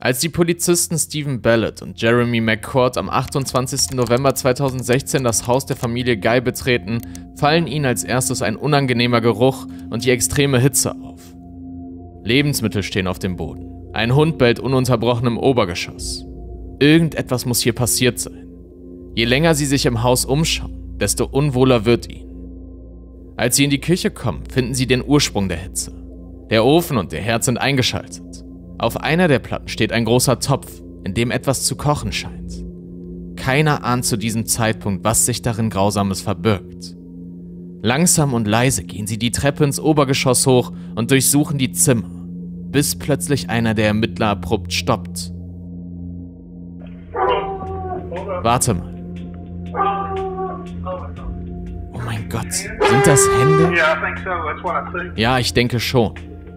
Als die Polizisten Stephen Ballard und Jeremy McCord am 28. November 2016 das Haus der Familie Guy betreten, fallen ihnen als erstes ein unangenehmer Geruch und die extreme Hitze auf. Lebensmittel stehen auf dem Boden. Ein Hund bellt ununterbrochen im Obergeschoss. Irgendetwas muss hier passiert sein. Je länger sie sich im Haus umschauen, desto unwohler wird ihnen. Als sie in die Küche kommen, finden sie den Ursprung der Hitze. Der Ofen und der Herd sind eingeschaltet. Auf einer der Platten steht ein großer Topf, in dem etwas zu kochen scheint. Keiner ahnt zu diesem Zeitpunkt, was sich darin Grausames verbirgt. Langsam und leise gehen sie die Treppe ins Obergeschoss hoch und durchsuchen die Zimmer, bis plötzlich einer der Ermittler abrupt stoppt. Warte mal. Oh mein Gott, sind das Hände? Ja, ich denke schon.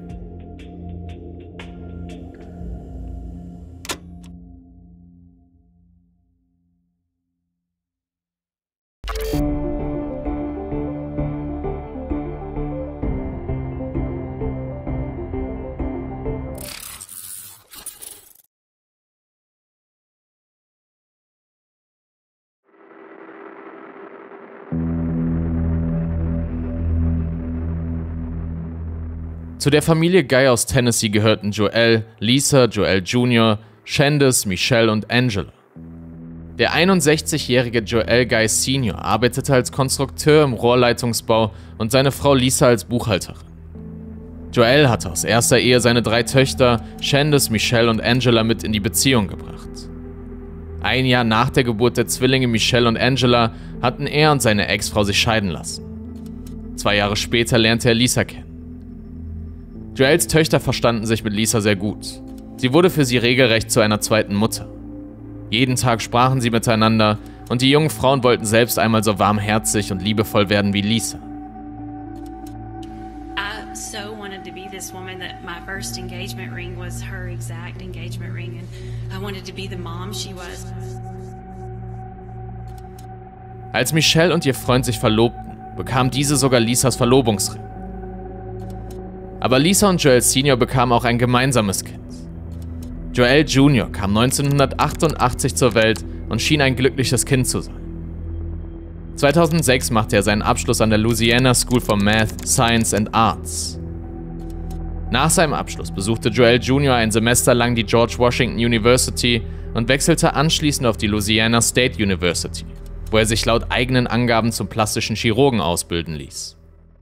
Zu der Familie Guy aus Tennessee gehörten Joel, Lisa, Joel Jr., Shandace, Michelle und Angela. Der 61-jährige Joel Guy Sr. arbeitete als Konstrukteur im Rohrleitungsbau und seine Frau Lisa als Buchhalterin. Joel hatte aus erster Ehe seine 3 Töchter, Shandace, Michelle und Angela, mit in die Beziehung gebracht. Ein Jahr nach der Geburt der Zwillinge Michelle und Angela hatten er und seine Ex-Frau sich scheiden lassen. 2 Jahre später lernte er Lisa kennen. Joels Töchter verstanden sich mit Lisa sehr gut. Sie wurde für sie regelrecht zu einer zweiten Mutter. Jeden Tag sprachen sie miteinander und die jungen Frauen wollten selbst einmal so warmherzig und liebevoll werden wie Lisa. I so wanted to be this woman that my first engagement ring was her exact engagement ring, and I wanted to be the mom she was. Als Michelle und ihr Freund sich verlobten, bekam diese sogar Lisas Verlobungsring. Aber Lisa und Joel Sr. bekamen auch ein gemeinsames Kind. Joel Jr. kam 1988 zur Welt und schien ein glückliches Kind zu sein. 2006 machte er seinen Abschluss an der Louisiana School for Math, Science and Arts. Nach seinem Abschluss besuchte Joel Jr. ein Semester lang die George Washington University und wechselte anschließend auf die Louisiana State University, wo er sich laut eigenen Angaben zum plastischen Chirurgen ausbilden ließ.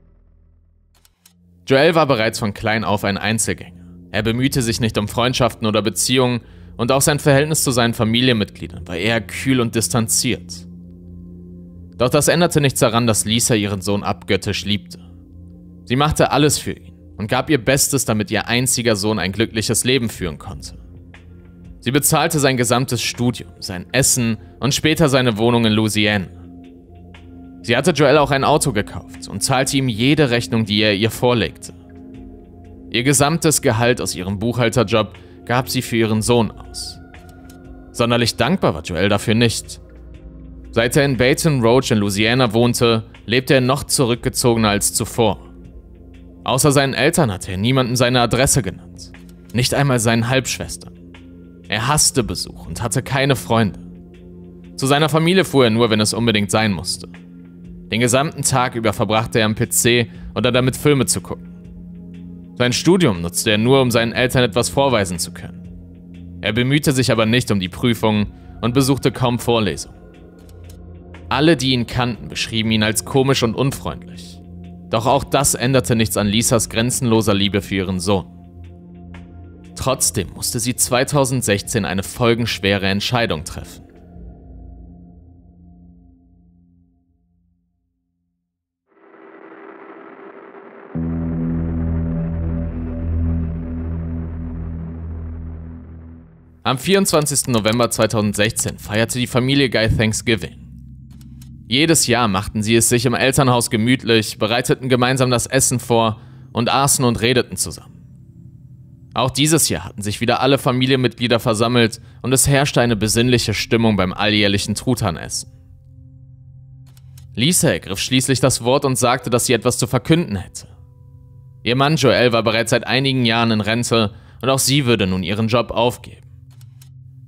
Joel war bereits von klein auf ein Einzelgänger. Er bemühte sich nicht um Freundschaften oder Beziehungen und auch sein Verhältnis zu seinen Familienmitgliedern war eher kühl und distanziert. Doch das änderte nichts daran, dass Lisa ihren Sohn abgöttisch liebte. Sie machte alles für ihn und gab ihr Bestes, damit ihr einziger Sohn ein glückliches Leben führen konnte. Sie bezahlte sein gesamtes Studium, sein Essen und später seine Wohnung in Louisiana. Sie hatte Joel auch ein Auto gekauft und zahlte ihm jede Rechnung, die er ihr vorlegte. Ihr gesamtes Gehalt aus ihrem Buchhalterjob gab sie für ihren Sohn aus. Sonderlich dankbar war Joel dafür nicht. Seit er in Baton Rouge in Louisiana wohnte, lebte er noch zurückgezogener als zuvor. Außer seinen Eltern hatte er niemandem seine Adresse genannt, nicht einmal seinen Halbschwestern. Er hasste Besuch und hatte keine Freunde. Zu seiner Familie fuhr er nur, wenn es unbedingt sein musste. Den gesamten Tag über verbrachte er am PC oder damit Filme zu gucken. Sein Studium nutzte er nur, um seinen Eltern etwas vorweisen zu können. Er bemühte sich aber nicht um die Prüfungen und besuchte kaum Vorlesungen. Alle, die ihn kannten, beschrieben ihn als komisch und unfreundlich. Doch auch das änderte nichts an Lisas grenzenloser Liebe für ihren Sohn. Trotzdem musste sie 2016 eine folgenschwere Entscheidung treffen. Am 24. November 2016 feierte die Familie Guy Thanksgiving. Jedes Jahr machten sie es sich im Elternhaus gemütlich, bereiteten gemeinsam das Essen vor und aßen und redeten zusammen. Auch dieses Jahr hatten sich wieder alle Familienmitglieder versammelt und es herrschte eine besinnliche Stimmung beim alljährlichen Truthahnessen. Lisa ergriff schließlich das Wort und sagte, dass sie etwas zu verkünden hätte. Ihr Mann Joel war bereits seit einigen Jahren in Rente und auch sie würde nun ihren Job aufgeben.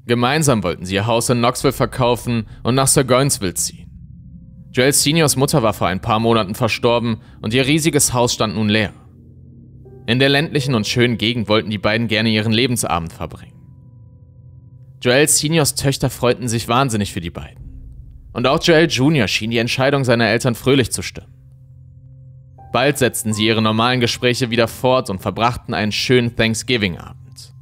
Gemeinsam wollten sie ihr Haus in Knoxville verkaufen und nach Sir-Gainsville ziehen. Joel Seniors Mutter war vor ein paar Monaten verstorben und ihr riesiges Haus stand nun leer. In der ländlichen und schönen Gegend wollten die beiden gerne ihren Lebensabend verbringen. Joel Seniors Töchter freuten sich wahnsinnig für die beiden. Und auch Joel Jr. schien die Entscheidung seiner Eltern fröhlich zu stimmen. Bald setzten sie ihre normalen Gespräche wieder fort und verbrachten einen schönen Thanksgiving-Abend.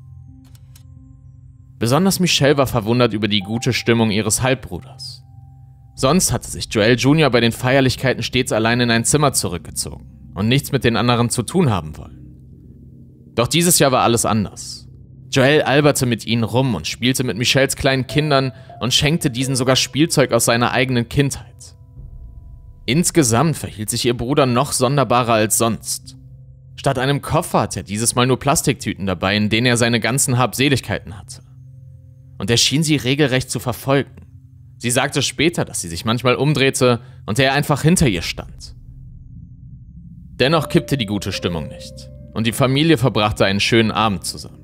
Besonders Michelle war verwundert über die gute Stimmung ihres Halbbruders. Sonst hatte sich Joel Jr. bei den Feierlichkeiten stets allein in ein Zimmer zurückgezogen und nichts mit den anderen zu tun haben wollen. Doch dieses Jahr war alles anders. Joel alberte mit ihnen rum und spielte mit Michelles kleinen Kindern und schenkte diesen sogar Spielzeug aus seiner eigenen Kindheit. Insgesamt verhielt sich ihr Bruder noch sonderbarer als sonst. Statt einem Koffer hatte er dieses Mal nur Plastiktüten dabei, in denen er seine ganzen Habseligkeiten hatte. Und er schien sie regelrecht zu verfolgen. Sie sagte später, dass sie sich manchmal umdrehte und er einfach hinter ihr stand. Dennoch kippte die gute Stimmung nicht und die Familie verbrachte einen schönen Abend zusammen.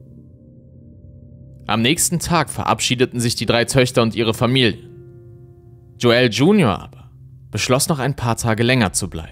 Am nächsten Tag verabschiedeten sich die 3 Töchter und ihre Familien. Joel Jr. aber beschloss noch ein paar Tage länger zu bleiben.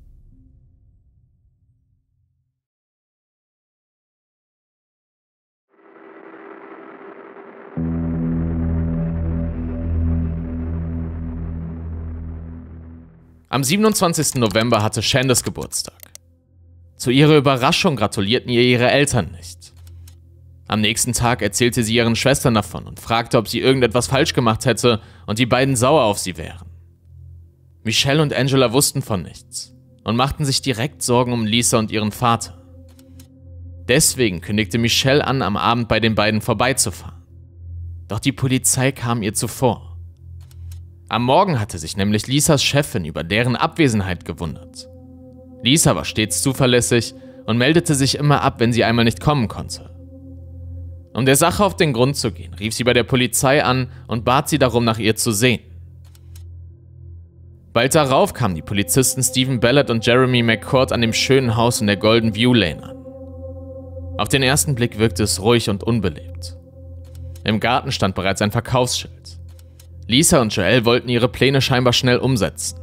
Am 27. November hatte Shandace Geburtstag. Zu ihrer Überraschung gratulierten ihr ihre Eltern nicht. Am nächsten Tag erzählte sie ihren Schwestern davon und fragte, ob sie irgendetwas falsch gemacht hätte und die beiden sauer auf sie wären. Michelle und Angela wussten von nichts und machten sich direkt Sorgen um Lisa und ihren Vater. Deswegen kündigte Michelle an, am Abend bei den beiden vorbeizufahren. Doch die Polizei kam ihr zuvor. Am Morgen hatte sich nämlich Lisas Chefin über deren Abwesenheit gewundert. Lisa war stets zuverlässig und meldete sich immer ab, wenn sie einmal nicht kommen konnte. Um der Sache auf den Grund zu gehen, rief sie bei der Polizei an und bat sie darum, nach ihr zu sehen. Bald darauf kamen die Polizisten Stephen Ballard und Jeremy McCord an dem schönen Haus in der Golden View Lane an. Auf den ersten Blick wirkte es ruhig und unbelebt. Im Garten stand bereits ein Verkaufsschild. Lisa und Joel wollten ihre Pläne scheinbar schnell umsetzen.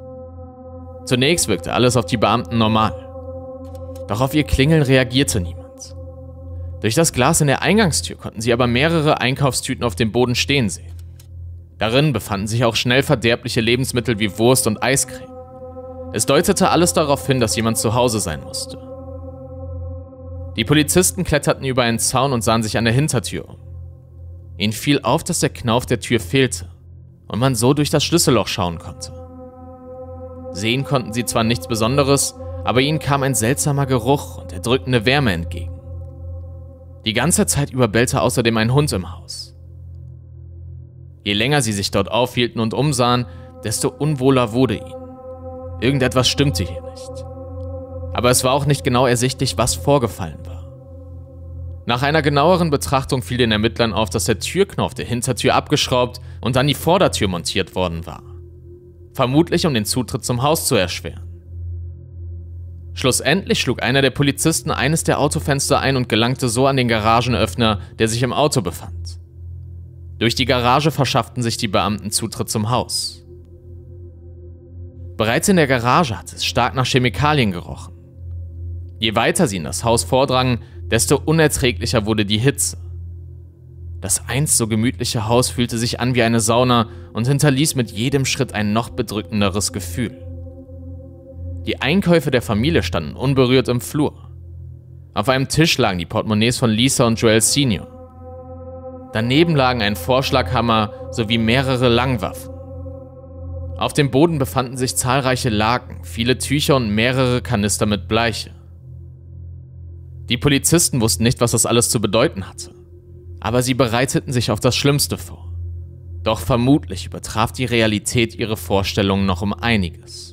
Zunächst wirkte alles auf die Beamten normal. Doch auf ihr Klingeln reagierte niemand. Durch das Glas in der Eingangstür konnten sie aber mehrere Einkaufstüten auf dem Boden stehen sehen. Darin befanden sich auch schnell verderbliche Lebensmittel wie Wurst und Eiscreme. Es deutete alles darauf hin, dass jemand zu Hause sein musste. Die Polizisten kletterten über einen Zaun und sahen sich an der Hintertür um. Ihnen fiel auf, dass der Knauf der Tür fehlte und man so durch das Schlüsselloch schauen konnte. Sehen konnten sie zwar nichts Besonderes, aber ihnen kam ein seltsamer Geruch und erdrückende Wärme entgegen. Die ganze Zeit über bellte außerdem ein Hund im Haus. Je länger sie sich dort aufhielten und umsahen, desto unwohler wurde ihnen. Irgendetwas stimmte hier nicht. Aber es war auch nicht genau ersichtlich, was vorgefallen war. Nach einer genaueren Betrachtung fiel den Ermittlern auf, dass der Türknauf der Hintertür abgeschraubt und an die Vordertür montiert worden war. Vermutlich, um den Zutritt zum Haus zu erschweren. Schlussendlich schlug einer der Polizisten eines der Autofenster ein und gelangte so an den Garagenöffner, der sich im Auto befand. Durch die Garage verschafften sich die Beamten Zutritt zum Haus. Bereits in der Garage hatte es stark nach Chemikalien gerochen. Je weiter sie in das Haus vordrangen, desto unerträglicher wurde die Hitze. Das einst so gemütliche Haus fühlte sich an wie eine Sauna und hinterließ mit jedem Schritt ein noch bedrückenderes Gefühl. Die Einkäufe der Familie standen unberührt im Flur. Auf einem Tisch lagen die Portemonnaies von Lisa und Joel Senior. Daneben lagen ein Vorschlaghammer sowie mehrere Langwaffen. Auf dem Boden befanden sich zahlreiche Laken, viele Tücher und mehrere Kanister mit Bleiche. Die Polizisten wussten nicht, was das alles zu bedeuten hatte, aber sie bereiteten sich auf das Schlimmste vor. Doch vermutlich übertraf die Realität ihre Vorstellungen noch um einiges.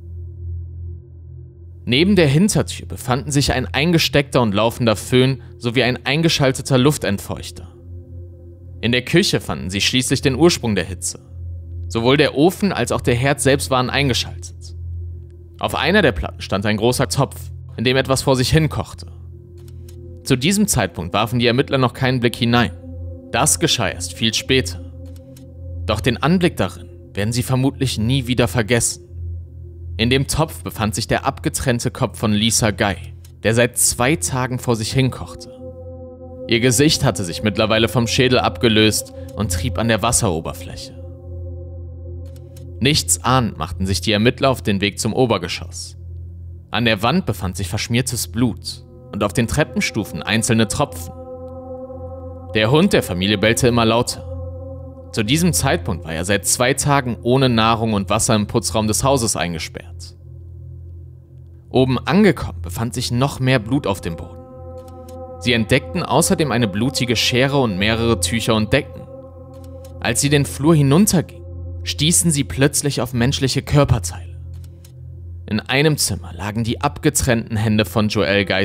Neben der Hintertür befanden sich ein eingesteckter und laufender Föhn sowie ein eingeschalteter Luftentfeuchter. In der Küche fanden sie schließlich den Ursprung der Hitze. Sowohl der Ofen als auch der Herd selbst waren eingeschaltet. Auf einer der Platten stand ein großer Topf, in dem etwas vor sich hin kochte. Zu diesem Zeitpunkt warfen die Ermittler noch keinen Blick hinein. Das geschah erst viel später. Doch den Anblick darin werden sie vermutlich nie wieder vergessen. In dem Topf befand sich der abgetrennte Kopf von Lisa Guy, der seit 2 Tagen vor sich hinkochte. Ihr Gesicht hatte sich mittlerweile vom Schädel abgelöst und trieb an der Wasseroberfläche. Nichtsahnend machten sich die Ermittler auf den Weg zum Obergeschoss. An der Wand befand sich verschmiertes Blut und auf den Treppenstufen einzelne Tropfen. Der Hund der Familie bellte immer lauter. Zu diesem Zeitpunkt war er seit 2 Tagen ohne Nahrung und Wasser im Putzraum des Hauses eingesperrt. Oben angekommen befand sich noch mehr Blut auf dem Boden. Sie entdeckten außerdem eine blutige Schere und mehrere Tücher und Decken. Als sie den Flur hinuntergingen, stießen sie plötzlich auf menschliche Körperteile. In einem Zimmer lagen die abgetrennten Hände von Joel Guy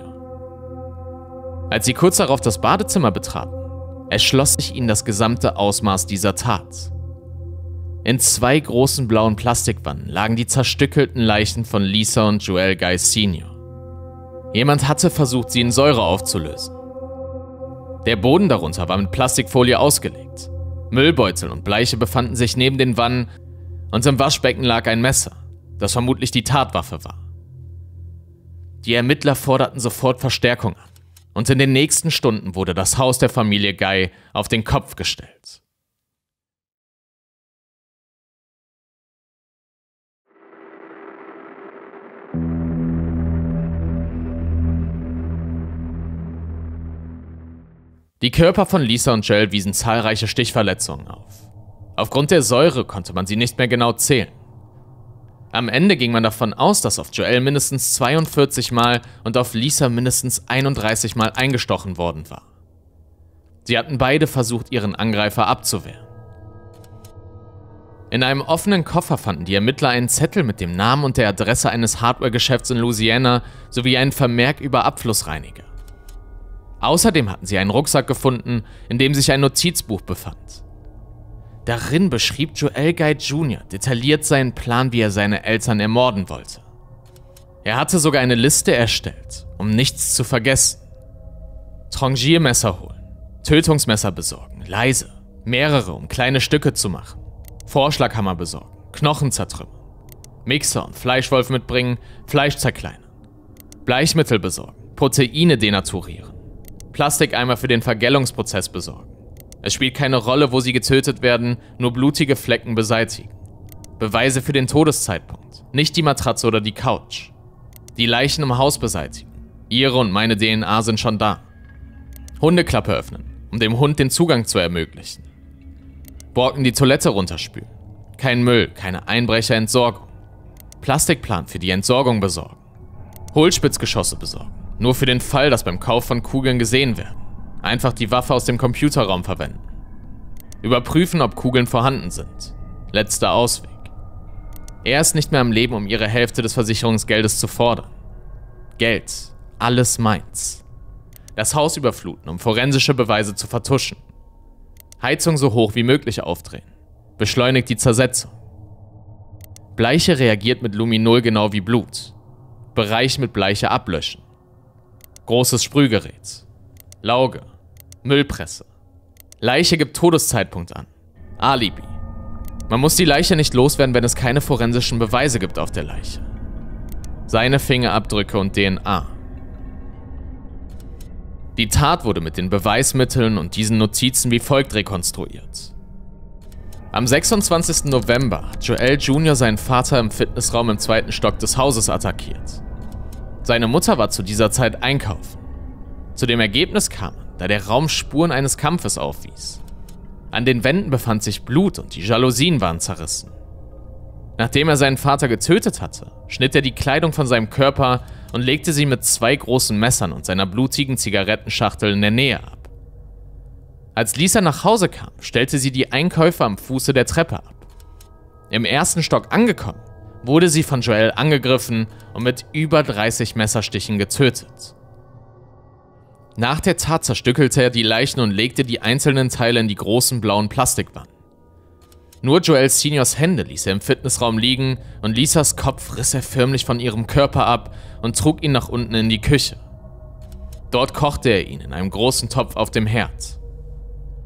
Sr. Als sie kurz darauf das Badezimmer betraten, erschloss sich ihnen das gesamte Ausmaß dieser Tat. In 2 großen blauen Plastikwannen lagen die zerstückelten Leichen von Lisa und Joel Guy Sr. Jemand hatte versucht, sie in Säure aufzulösen. Der Boden darunter war mit Plastikfolie ausgelegt. Müllbeutel und Bleiche befanden sich neben den Wannen und im Waschbecken lag ein Messer, das vermutlich die Tatwaffe war. Die Ermittler forderten sofort Verstärkung an und in den nächsten Stunden wurde das Haus der Familie Guy auf den Kopf gestellt. Die Körper von Lisa und Joel wiesen zahlreiche Stichverletzungen auf. Aufgrund der Säure konnte man sie nicht mehr genau zählen. Am Ende ging man davon aus, dass auf Joel mindestens 42 Mal und auf Lisa mindestens 31 Mal eingestochen worden war. Sie hatten beide versucht, ihren Angreifer abzuwehren. In einem offenen Koffer fanden die Ermittler einen Zettel mit dem Namen und der Adresse eines Hardware-Geschäfts in Louisiana sowie einen Vermerk über Abflussreiniger. Außerdem hatten sie einen Rucksack gefunden, in dem sich ein Notizbuch befand. Darin beschrieb Joel Guy Jr. detailliert seinen Plan, wie er seine Eltern ermorden wollte. Er hatte sogar eine Liste erstellt, um nichts zu vergessen. Trangiermesser holen, Tötungsmesser besorgen, leise, mehrere, um kleine Stücke zu machen, Vorschlaghammer besorgen, Knochen zertrümmern, Mixer und Fleischwolf mitbringen, Fleisch zerkleinern, Bleichmittel besorgen, Proteine denaturieren, Plastikeimer für den Vergällungsprozess besorgen. Es spielt keine Rolle, wo sie getötet werden, nur blutige Flecken beseitigen. Beweise für den Todeszeitpunkt, nicht die Matratze oder die Couch. Die Leichen im Haus beseitigen. Ihre und meine DNA sind schon da. Hundeklappe öffnen, um dem Hund den Zugang zu ermöglichen. Borken die Toilette runterspülen. Kein Müll, keine Einbrecherentsorgung. Plastikplan für die Entsorgung besorgen. Hohlspitzgeschosse besorgen. Nur für den Fall, dass beim Kauf von Kugeln gesehen werden. Einfach die Waffe aus dem Computerraum verwenden. Überprüfen, ob Kugeln vorhanden sind. Letzter Ausweg. Er ist nicht mehr am Leben, um ihre Hälfte des Versicherungsgeldes zu fordern. Geld, alles meins. Das Haus überfluten, um forensische Beweise zu vertuschen. Heizung so hoch wie möglich aufdrehen. Beschleunigt die Zersetzung. Bleiche reagiert mit Luminol genau wie Blut. Bereich mit Bleiche ablöschen. Großes Sprühgerät. Lauge. Müllpresse. Leiche gibt Todeszeitpunkt an. Alibi. Man muss die Leiche nicht loswerden, wenn es keine forensischen Beweise gibt auf der Leiche. Seine Fingerabdrücke und DNA. Die Tat wurde mit den Beweismitteln und diesen Notizen wie folgt rekonstruiert. Am 26. November hat Joel Jr. seinen Vater im Fitnessraum im 2. Stock des Hauses attackiert. Seine Mutter war zu dieser Zeit einkaufen. Zu dem Ergebnis kam man, da der Raum Spuren eines Kampfes aufwies. An den Wänden befand sich Blut und die Jalousien waren zerrissen. Nachdem er seinen Vater getötet hatte, schnitt er die Kleidung von seinem Körper und legte sie mit 2 großen Messern und seiner blutigen Zigarettenschachtel in der Nähe ab. Als Lisa nach Hause kam, stellte sie die Einkäufe am Fuße der Treppe ab. Im 1. Stock angekommen, wurde sie von Joel angegriffen und mit über 30 Messerstichen getötet. Nach der Tat zerstückelte er die Leichen und legte die einzelnen Teile in die großen blauen Plastikwannen. Nur Joel Seniors Hände ließ er im Fitnessraum liegen und Lisas Kopf riss er förmlich von ihrem Körper ab und trug ihn nach unten in die Küche. Dort kochte er ihn in einem großen Topf auf dem Herd.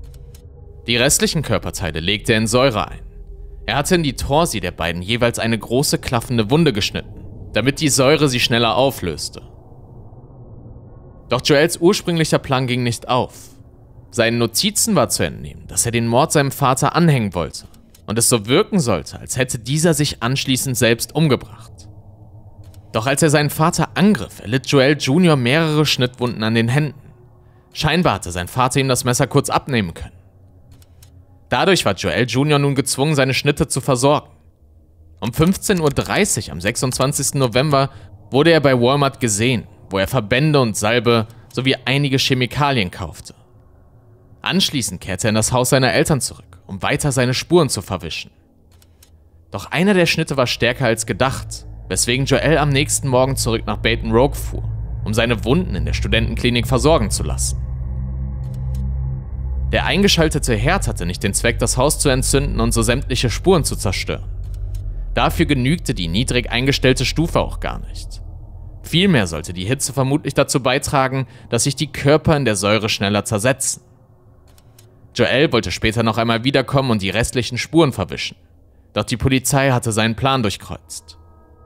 Die restlichen Körperteile legte er in Säure ein. Er hatte in die Torsi der beiden jeweils eine große klaffende Wunde geschnitten, damit die Säure sie schneller auflöste. Doch Joels ursprünglicher Plan ging nicht auf. Seinen Notizen war zu entnehmen, dass er den Mord seinem Vater anhängen wollte und es so wirken sollte, als hätte dieser sich anschließend selbst umgebracht. Doch als er seinen Vater angriff, erlitt Joel Jr. mehrere Schnittwunden an den Händen. Scheinbar hatte sein Vater ihm das Messer kurz abnehmen können. Dadurch war Joel Jr. nun gezwungen, seine Schnitte zu versorgen. Um 15:30 Uhr am 26. November wurde er bei Walmart gesehen, wo er Verbände und Salbe sowie einige Chemikalien kaufte. Anschließend kehrte er in das Haus seiner Eltern zurück, um weiter seine Spuren zu verwischen. Doch einer der Schnitte war stärker als gedacht, weswegen Joel am nächsten Morgen zurück nach Baton Rouge fuhr, um seine Wunden in der Studentenklinik versorgen zu lassen. Der eingeschaltete Herd hatte nicht den Zweck, das Haus zu entzünden und so sämtliche Spuren zu zerstören. Dafür genügte die niedrig eingestellte Stufe auch gar nicht. Vielmehr sollte die Hitze vermutlich dazu beitragen, dass sich die Körper in der Säure schneller zersetzen. Joel wollte später noch einmal wiederkommen und die restlichen Spuren verwischen, doch die Polizei hatte seinen Plan durchkreuzt.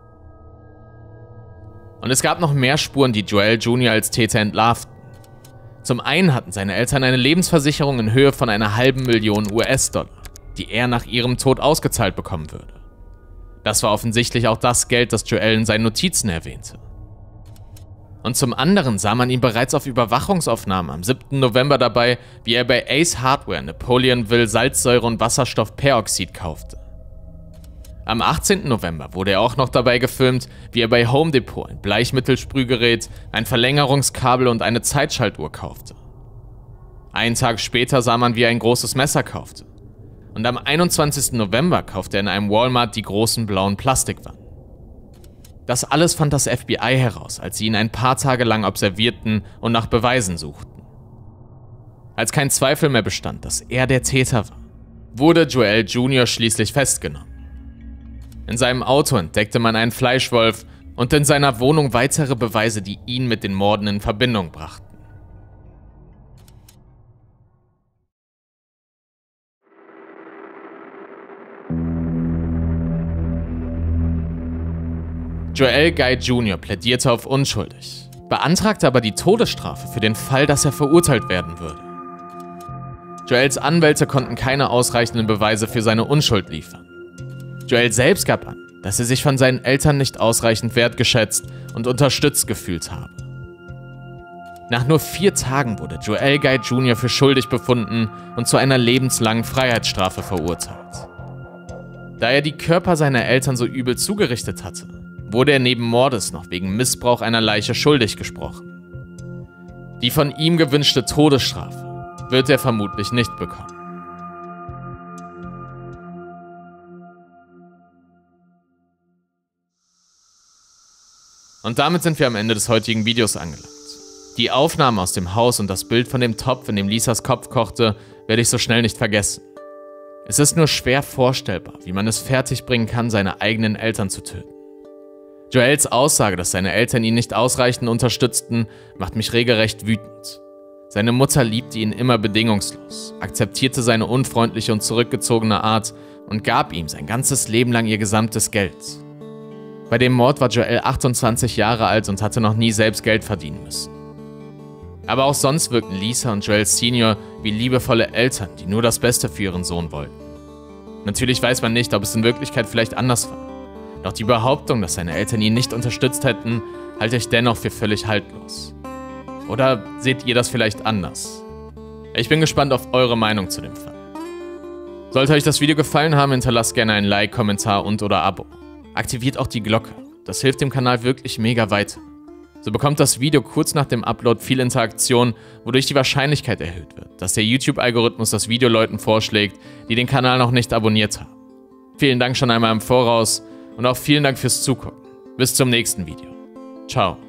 Und es gab noch mehr Spuren, die Joel Jr. als Täter entlarvten. Zum einen hatten seine Eltern eine Lebensversicherung in Höhe von einer $500.000 US-Dollar, die er nach ihrem Tod ausgezahlt bekommen würde. Das war offensichtlich auch das Geld, das Joel in seinen Notizen erwähnte. Und zum anderen sah man ihn bereits auf Überwachungsaufnahmen am 7. November dabei, wie er bei Ace Hardware Napoleonville Salzsäure und Wasserstoffperoxid kaufte. Am 18. November wurde er auch noch dabei gefilmt, wie er bei Home Depot ein Bleichmittelsprühgerät, ein Verlängerungskabel und eine Zeitschaltuhr kaufte. Einen Tag später sah man, wie er ein großes Messer kaufte. Und am 21. November kaufte er in einem Walmart die großen blauen Plastikwannen. Das alles fand das FBI heraus, als sie ihn ein paar Tage lang observierten und nach Beweisen suchten. Als kein Zweifel mehr bestand, dass er der Täter war, wurde Joel Jr. schließlich festgenommen. In seinem Auto entdeckte man einen Fleischwolf und in seiner Wohnung weitere Beweise, die ihn mit den Morden in Verbindung brachten. Joel Guy Jr. plädierte auf unschuldig, beantragte aber die Todesstrafe für den Fall, dass er verurteilt werden würde. Joels Anwälte konnten keine ausreichenden Beweise für seine Unschuld liefern. Joel selbst gab an, dass er sich von seinen Eltern nicht ausreichend wertgeschätzt und unterstützt gefühlt habe. Nach nur 4 Tagen wurde Joel Guy Jr. für schuldig befunden und zu einer lebenslangen Freiheitsstrafe verurteilt. Da er die Körper seiner Eltern so übel zugerichtet hatte, wurde er neben Mordes noch wegen Missbrauch einer Leiche schuldig gesprochen. Die von ihm gewünschte Todesstrafe wird er vermutlich nicht bekommen. Und damit sind wir am Ende des heutigen Videos angelangt. Die Aufnahmen aus dem Haus und das Bild von dem Topf, in dem Lisas Kopf kochte, werde ich so schnell nicht vergessen. Es ist nur schwer vorstellbar, wie man es fertigbringen kann, seine eigenen Eltern zu töten. Joels Aussage, dass seine Eltern ihn nicht ausreichend unterstützten, macht mich regelrecht wütend. Seine Mutter liebte ihn immer bedingungslos, akzeptierte seine unfreundliche und zurückgezogene Art und gab ihm sein ganzes Leben lang ihr gesamtes Geld. Bei dem Mord war Joel 28 Jahre alt und hatte noch nie selbst Geld verdienen müssen. Aber auch sonst wirkten Lisa und Joel Sr. wie liebevolle Eltern, die nur das Beste für ihren Sohn wollten. Natürlich weiß man nicht, ob es in Wirklichkeit vielleicht anders war. Doch die Behauptung, dass seine Eltern ihn nicht unterstützt hätten, halte ich dennoch für völlig haltlos. Oder seht ihr das vielleicht anders? Ich bin gespannt auf eure Meinung zu dem Fall. Sollte euch das Video gefallen haben, hinterlasst gerne ein Like, Kommentar und/oder Abo. Aktiviert auch die Glocke, das hilft dem Kanal wirklich mega weiter. So bekommt das Video kurz nach dem Upload viel Interaktion, wodurch die Wahrscheinlichkeit erhöht wird, dass der YouTube-Algorithmus das Video Leuten vorschlägt, die den Kanal noch nicht abonniert haben. Vielen Dank schon einmal im Voraus und auch vielen Dank fürs Zugucken. Bis zum nächsten Video. Ciao.